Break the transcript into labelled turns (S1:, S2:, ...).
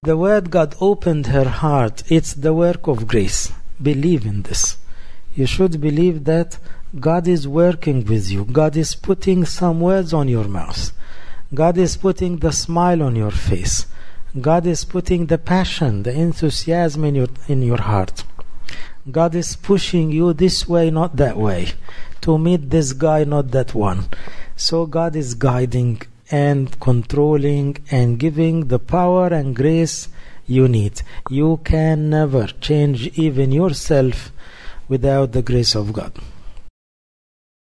S1: the word God opened her heart, it's the work of grace. Believe in this. You should believe that God is working with you. God is putting some words on your mouth. God is putting the smile on your face. God is putting the passion, the enthusiasm in your heart. God is pushing you this way, not that way, to meet this guy, not that one. So God is guiding and controlling and giving the power and grace you need. You can never change even yourself without the grace of God.